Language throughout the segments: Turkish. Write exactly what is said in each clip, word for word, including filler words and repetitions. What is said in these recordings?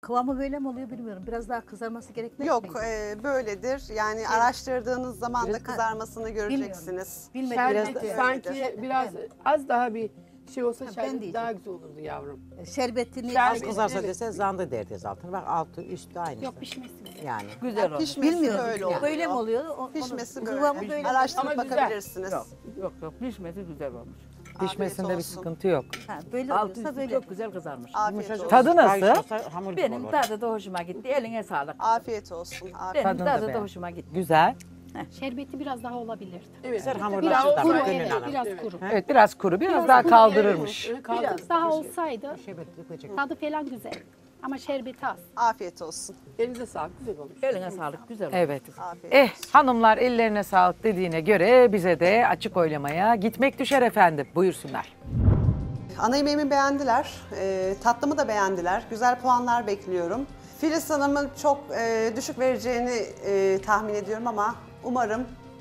Kıvamı böyle mi oluyor bilmiyorum. Biraz daha kızarması gerekmez Yok, miydi? e, böyledir. Yani araştırdığınız zaman da kızarmasını göreceksiniz. Bilmedim. Şerbeti Biraz da sanki öyledir. biraz az daha bir şey olsa ben şerbeti diyeceğim. daha güzel olurdu yavrum. Şerbetini Şerbet- Az kızarsa dese zandı derdiniz altını. Bak altı üstü aynı. Yok pişmesi güzel. Yani. Güzel olmuş. Pişmesi bilmiyorum. böyle oluyor. Böyle mi oluyor? O- Pişmesi onun böyle. Kıvamı böyle. Araştırıp Ama güzel. bakabilirsiniz. Yok yok yok pişmesi güzel olmuş. Pişmesinde bir olsun. sıkıntı yok. Ha, böyle Altı oluyorsa üstü böyle. çok güzel kızarmış. Afiyet olsun. Tadı Kayış nasıl? olsa hamur gibi Benim olur. tadı da hoşuma gitti. Eline sağlık. Afiyet olsun. Afiyet. Benim Tadını da tadı da beğen. hoşuma gitti. Güzel. Şerbeti biraz daha olabilirdi. Evet. Güzel hamurlar Biraz çıtır Kuru ama Gönül evet, Hanım. biraz Evet. kuru. Evet biraz kuru, biraz, Biraz daha kuru, kaldırırmış. Evet, kaldı. Biraz daha olsaydı Şerbet dökecek. tadı falan güzel. Ama şerbeti az. Afiyet olsun. Elinize sağlık, güzel olmuş. Eline sağlık. Güzel olmuş. Evet. Afiyet Eh olsun. hanımlar ellerine sağlık dediğine göre bize de açık oylamaya gitmek düşer efendim. Buyursunlar. Ana yemeğimi beğendiler. E, tatlımı da beğendiler. Güzel puanlar bekliyorum. Filiz Hanım'ın çok e, düşük vereceğini e, tahmin ediyorum ama umarım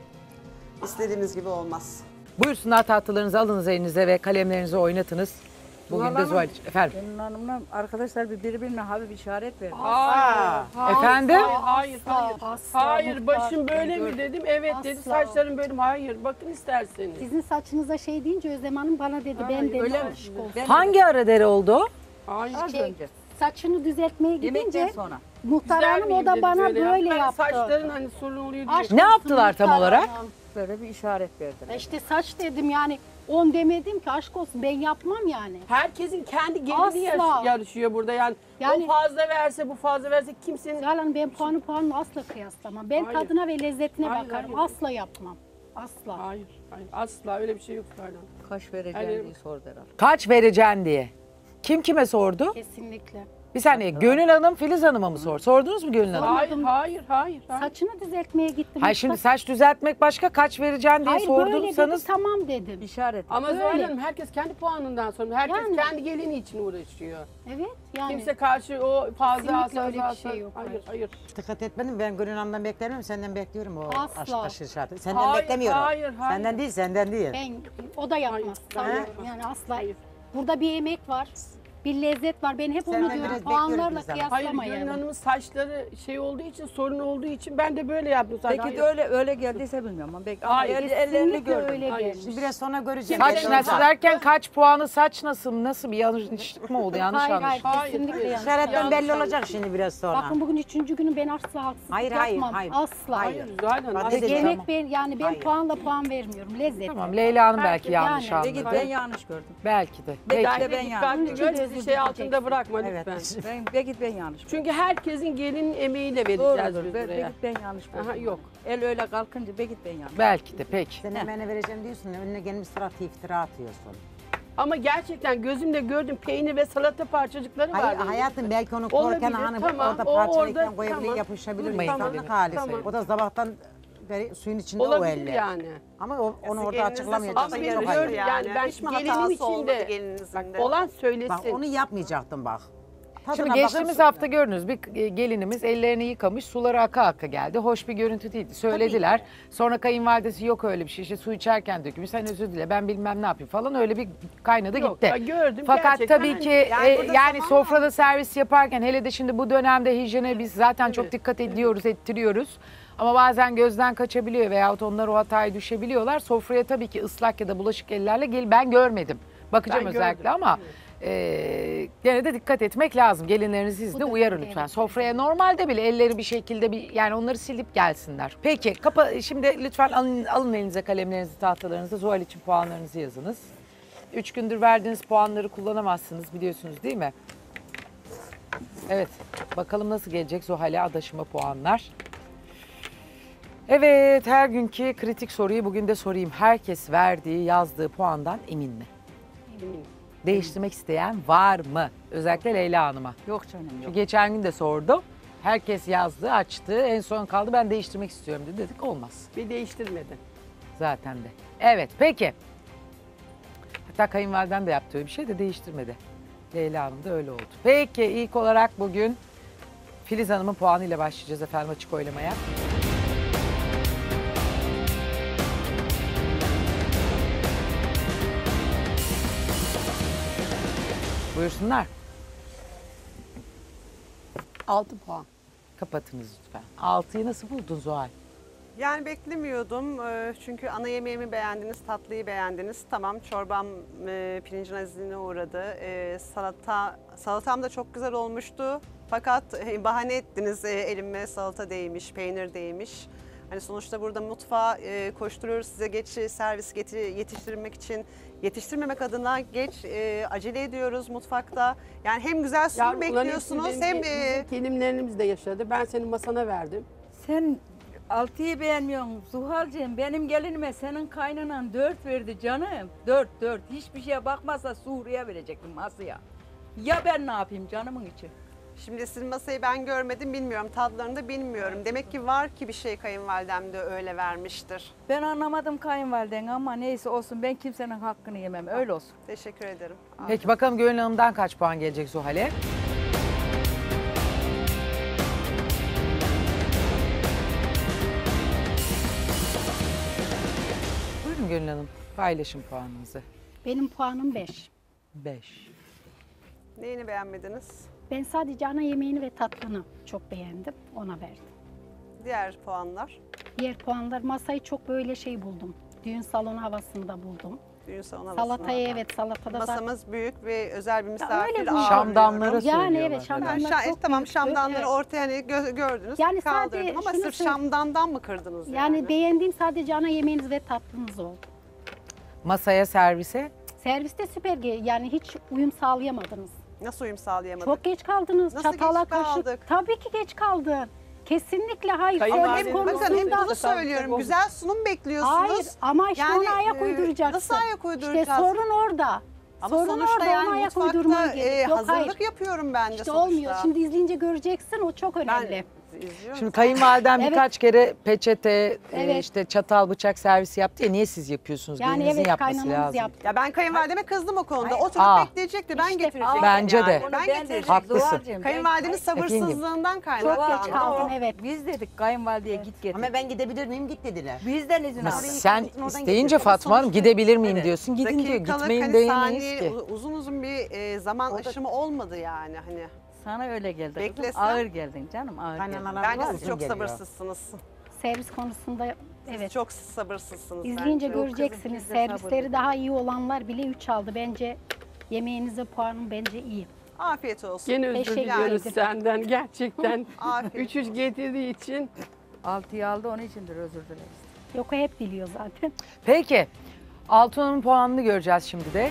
istediğimiz gibi olmaz. Buyursunlar tatlılarınızı alınız elinize ve kalemlerinizi oynatınız. Bugün de Zuhal Zuhal efendim. Benim hanımla arkadaşlar bir birbirine hafif işaret verdi. Hayır. Efendim? Hayır, hayır. asla, Hayır, mutlaka. başım böyle mi dedim? Evet dedi. Asla. Saçlarım böyle mi? Hayır. Bakın isterseniz. Sizin saçınıza şey deyince Özlem Hanım bana dedi ben Hayır, dedi öyle mi? aşık olsun. Ben Hangi ara dere oldu? Hayır. az Şey, önce. saçını düzeltmeye Yemekten gidince sonra. muhtar Güzel hanım o miyim da dedi, bana böyle böyle Ben yaptı. Saçların hani sorun oluyor diye. Aşk Ne olsun yaptılar tam muhtar olarak? hanım. Böyle bir işaret verdiler. İşte saç dedim yani on demedim ki aşk olsun ben yapmam yani. Herkesin kendi gelini Asla. yarış- yarışıyor burada yani. Yani- O fazla verse bu fazla verse kimsenin... Zuhal Hanım ben puanı puanla asla kıyaslamam. Ben Hayır. tadına ve lezzetine Hayır, bakarım. hayır. Asla yapmam. Asla. Hayır, hayır. Asla öyle bir şey yok Ferdan. Kaş vereceğim Hayır. diye sordu herhalde. Kaç vereceksin diye. Kim kime sordu? Kesinlikle. Bir saniye Gönül Hanım Filiz Hanım'a mı sor? Sordunuz mu Gönül Hanım? Hayır, hayır, hayır. hayır. Saçını düzeltmeye gittim. Hayır şimdi saç düzeltmek başka, kaç vereceksin diye Hayır böyle sorduysanız. dedi tamam dedim. İşaret. Ama Öyle. Zuhal Hanım herkes kendi puanından sonra. Herkes Yani. kendi gelini için uğraşıyor. Evet yani. Kimse karşı o fazla Kesinlikle asla öyle bir asla- şey yok, Hayır, hayır. hayır. Dikkat etmedim. Ben Gönül Hanım'dan beklemem. Senden bekliyorum o Asla. aşk aşırı şartı. Senden Hayır, beklemiyorum. hayır, hayır. Senden değil, senden değil. Ben o da yapmaz. Hayır, Tamam. hayır. Yani asla. Hayır. Burada bir emek var. Bir lezzet var. Ben hep Senden onu diyorum. biraz bekliyorum Puanlarla bizden. Hayır, Gönül kıyaslamayalım. Hanım'ın saçları şey olduğu için, sorun olduğu için ben de böyle yaptım. Sadece. Belki de Hayır. öyle öyle geldiyse bilmiyorum ama belki Hayır, el, ellerini Kesinlikle gördüm. öyle Hayır. gelmiş. Şimdi biraz sonra göreceğim. Saç Kimsenin- nasıl derken kaç puanı saç nasıl, nasıl bir yanlışlık mı oldu, yanlış Hayır hayır anlaşıldı? Hayır, kesinlikle hayır. yanlış. İşaretten belli Yanlış olacak şimdi biraz sonra. Bakın bugün üçüncü günü ben asla haksızlık Hayır, hayır, yapmam. hayır. Asla. Hayır. Hayır, Zuhal Hanım. Bak, asla. dedim. Yemek Tamam. ben yani ben Hayır. puanla puan vermiyorum. Lezzet. Tamam Leyla Hanım belki Yani. yanlış Belki anladı. ben yanlış gördüm. Belki de. Belki Peki. de ben yanlış. Dikkatli gör, bizi şey altında bırakma Evet. lütfen. Ben, belki ben yanlış gördüm. Çünkü herkesin gelinin emeğiyle vereceğiz Doğrudur. biz Ben, buraya. belki ben yanlış gördüm. Aha, yok. El öyle kalkınca belki ben yanlış. Belki de peki. Sen emeğine vereceğim diyorsun. Önüne gelmiş sıratı iftira atıyorsun. Ama gerçekten gözümle gördüm peynir ve salata parçacıkları var. Hayır benim. hayatım belki onu Olabilir, korurken hanım tamam. orada O parçalayken orada, koyabilir tamam. yapışabilir. Durmayın İnsanlık dedim. hali. Tamam. O da sabahtan beri suyun içinde o Olabilir eller. yani. Ama o, onu orada Gelinize açıklamayacaksın. Ama sonuçta benim Çok yarışıyor gördüm ayıp. yani. Ben Hiç mi gelinim hatası içinde- olmadı gelininizin de? Olan Bak söylesin. onu yapmayacaktım bak. Tadına Şimdi bakıp geçtiğimiz sonra- hafta gördünüz bir gelinimiz ellerini yıkamış, suları aka aka geldi. Hoş bir görüntü değildi. Söylediler. Sonra kayınvalidesi yok öyle bir şey. İşte su içerken dökülmüş. Sen özür dile ben bilmem ne yapayım falan öyle bir kaynadı Yok, gitti. ben gördüm Fakat gerçekten. tabii ki Yani e, burada yani tamam sofrada servis yaparken hele de şimdi bu dönemde hijyene biz zaten çok Evet. dikkat ediyoruz, ettiriyoruz. Ama bazen gözden kaçabiliyor veyahut onlar o hataya düşebiliyorlar. Sofraya tabii ki ıslak ya da bulaşık ellerle gel ben görmedim. Bakacağım Ben özellikle gördüm, ama e, gene de dikkat etmek lazım. Gelinlerinizi siz Bu de da uyarın evet, lütfen. evet. Sofraya normalde bile elleri bir şekilde bir yani onları silip gelsinler. Peki kapa şimdi lütfen alın, alın elinize kalemlerinizi, tahtalarınızı. Zuhal için puanlarınızı yazınız. Üç gündür verdiğiniz puanları kullanamazsınız biliyorsunuz değil mi? Evet. Bakalım nasıl gelecek Zuhal'e adaşıma puanlar. Evet, her günkü kritik soruyu bugün de sorayım. Herkes verdiği, yazdığı puandan emin mi? Eminim. Değiştirmek isteyen var mı? Özellikle Leyla Hanım'a. Yok canım Çünkü yok. geçen gün de sordum. Herkes yazdı, açtı. En son kaldı ben değiştirmek istiyorum dedi. Dedik olmaz Bir değiştirmedi. zaten de. Evet, peki. Hatta kayınvaliden de yaptığı bir şey de değiştirmedi. Leyla Hanım da öyle oldu. Peki, ilk olarak bugün Filiz Hanım'ın puanıyla başlayacağız efendim açık oylamaya. Buyursunlar. altı puan. Kapatınız lütfen. altıyı nasıl buldun Zuhal? Yani beklemiyordum Ee, çünkü ana yemeğimi beğendiniz, tatlıyı beğendiniz. Tamam, çorbam e, pirincin azizliğine uğradı. Ee, salata salatam da çok güzel olmuştu. Fakat e, bahane ettiniz, e, elime salata değmiş, peynir değmiş. Hani sonuçta burada mutfağa e, koşturuyoruz, size geç servis getir, yetiştirmek için. Yetiştirmemek adına geç e, acele ediyoruz mutfakta. Yani hem güzel sunum Yani bunların hepsini bekliyorsunuz benim- hem e, bizim gelinlerimiz de yaşadı. Ben senin masana verdim. Sen altıyı beğenmiyorsun Zuhal'cığım. Benim gelinime senin kaynanan dört verdi canım. Dört dört. Hiçbir şeye bakmazsa Suriye verecektim masaya. Ya ben ne yapayım canımın içi? Şimdi sizin masayı ben görmedim, bilmiyorum. Tadlarını da bilmiyorum. Demek ki var ki bir şey kayınvalidem de öyle vermiştir. Ben anlamadım kayınvaliden ama neyse olsun, ben kimsenin hakkını yemem, öyle olsun. Teşekkür ederim. Peki bakalım Gönül Hanım'dan kaç puan gelecek Zuhal'e? Buyurun Gönül Hanım, paylaşın puanınızı. Benim puanım beş. beş. Neyini beğenmediniz? Ben sadece ana yemeğini ve tatlını çok beğendim. Ona verdim. Diğer puanlar. Diğer puanlar, masayı çok böyle şey buldum. Düğün salonu havasında buldum. Düğün salonu havasında. Salatayı evet salatada zaten. Masamız büyük ve özel bir misafir öyle ağırlıyorum. bu. Şamdanlara Yani söylüyorlar evet, Yani şamdanlar şa- çok tamam büyüktü. şamdanları Evet. ortaya hani gö- gördünüz, Yani kaldırdım sadece ama şunu sırf söyle- şamdandan mı kırdınız yani? Yani beğendiğim sadece ana yemeğiniz ve tatlınız oldu. Masaya, servise? Serviste süper ge- yani hiç uyum sağlayamadınız. Nasıl uyum sağlayamadık? Çok geç kaldınız. Nasıl Çatala geç kaldık? kaşık. Tabii ki geç kaldın. Kesinlikle hayır. Kayınvalide- Servis Bakın hep konusunda. bunu söylüyorum. Tabii. Güzel sunum bekliyorsunuz. Hayır ama işte Yani, ona ayak e, uyduracaksın. nasıl ayak uyduracağız? İşte sorun orada. Ama sorun sonuçta orada, yani ona ayak mutfakta uydurman e, gerek. Yok, hazırlık hayır. yapıyorum ben de İşte sonuçta. olmuyor. Şimdi izleyince göreceksin, o çok ben önemli. izliyorum. Şimdi kayınvaliden Evet. birkaç kere peçete, e, Evet. işte çatal, bıçak servisi yaptı ya, niye siz yapıyorsunuz? Yani Gelinizin evet, yapması kaynanamız lazım. yaptı. Ya ben kayınvalideme kızdım o konuda. Oturup Aa. bekleyecekti. Ben İşte, getirecektim. Bence yani. de. Onu Ben ben de getirecektim. Haklısın. Zuhal'cığım, Kayınvalidenin ben- sabırsızlığından kaynaklı. Çok geç Ama kaldın, o- evet. Biz dedik kayınvalideye git getir. Ama ben gidebilir miyim? Git dediler. Bizden izin Ama al. sen oradan isteyince getir. Fatma Hanım sonuçta- gidebilir miyim Evet. diyorsun. Gidin diyor. Dakikalık, Gitmeyin hani diyemeyiz saniye, ki. u- uzun uzun bir e, zaman aşımı olmadı yani hani. Sana öyle geldi kızım. Beklesem- Ağır geldin canım, ağır geldin. Kaynanalar Bence var, siz bizim çok geliyor. sabırsızsınız. Servis konusunda Siz evet. çok sabırsızsınız İzleyince bence. göreceksiniz. bizde Servisleri sabır. daha iyi olanlar bile üç aldı. Bence yemeğinize puanım bence iyi. Afiyet olsun. Gene özür Teşekkür diliyoruz ederim. senden gerçekten. Afiyet. Üç üç getirdiği için. Altıyı aldı, onun içindir, özür dileriz. Yok, o hep biliyor zaten. Peki. Altun'un puanını göreceğiz şimdi de.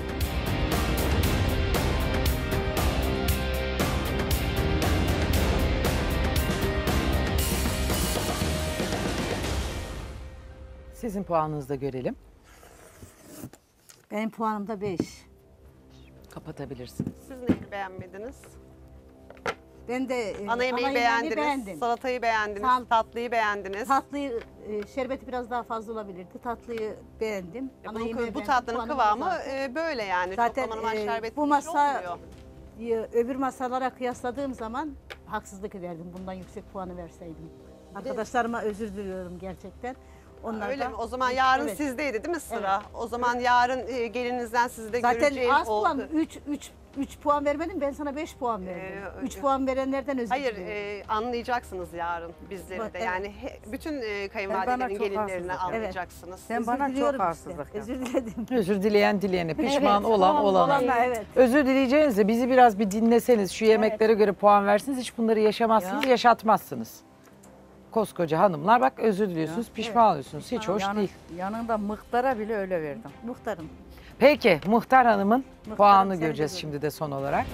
Sizin puanınızı da görelim. Benim puanım da beş. Kapatabilirsiniz. Siz neyi beğenmediniz? Ben de e, Ana yemeği beğendiniz, beğendim. salatayı beğendiniz, Sal- tatlıyı beğendiniz. Tatlıyı, e, şerbeti biraz daha fazla olabilirdi. Tatlıyı beğendim. E, Ana bunun- yemeği bu beğendim. tatlının Puanım kıvamı zaten. e, böyle yani. Zaten, Çok aman aman e, şerbetli bu bir şey masa- olmuyor. Ya, öbür masalara kıyasladığım zaman haksızlık ederdim. Bundan yüksek puanı verseydim. Arkadaşlarıma özür diliyorum gerçekten. Onlar Öyle da- mi? O zaman yarın Evet. sizdeydi değil mi sıra? O zaman yarın e, gelinizden sizi de Zaten göreceğiz. az oldu. puan, üç, üç, üç puan vermedim, ben sana beş puan verdim. Ee, üç ö- puan verenlerden özür Hayır, diliyorum. e, anlayacaksınız yarın bizleri de. Evet. Yani he- bütün e, bana kayınvalidelerin çok gelinlerini haksızlık. anlayacaksınız. Sen Özür bana diliyorum çok işte. haksızlık Özür diledim. Özür dileyen dileyene, pişman Evet, olan olan- olana. olan- Vallahi evet. Özür dileyeceğinizde bizi biraz bir dinleseniz, şu yemeklere göre puan versiniz, hiç bunları yaşamazsınız, yaşatmazsınız. Koskoca hanımlar bak özür diliyorsunuz, pişman oluyorsunuz. Hiç hoş Yanı- değil. Yanında muhtara bile öyle verdim. Muhtarım. Peki Muhtar Hanım'ın Muhtarım, puanını seni de göreceğiz görün. şimdi de son olarak.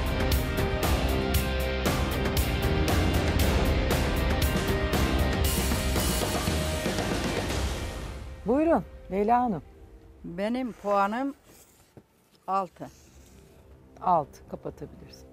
Buyurun Leyla Hanım. Benim puanım altı. Alt kapatabilirsin.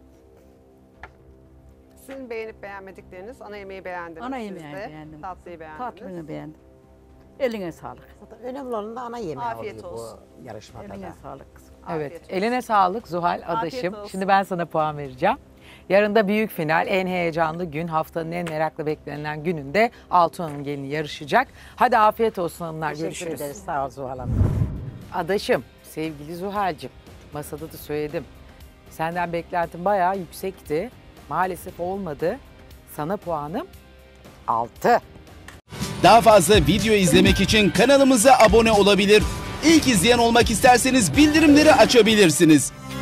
Sizin beğenip beğenmedikleriniz, ana yemeği beğendiniz. Ana siz yemeği de. beğendim. Tatlıyı beğendiniz. Tatlını beğendim. Eline sağlık. Zaten önemli olan da ana yemeği Afiyet oluyor olsun. bu yarışmada Eline da. sağlık kızım. Evet, Afiyet olsun. eline sağlık Zuhal adaşım. olsun. Şimdi ben sana puan vereceğim. Yarın da büyük final, en heyecanlı gün, haftanın en merakla beklenen gününde Altun Hanım gelini yarışacak. Hadi afiyet olsun hanımlar, Teşekkür görüşürüz. ederiz. Sağ ol Zuhal Hanım. Adaşım, sevgili Zuhal'cığım, masada da söyledim. Senden beklentim bayağı yüksekti. Maalesef olmadı. Sana puanım altı. Daha fazla video izlemek için kanalımıza abone olabilir. İlk izleyen olmak isterseniz bildirimleri açabilirsiniz.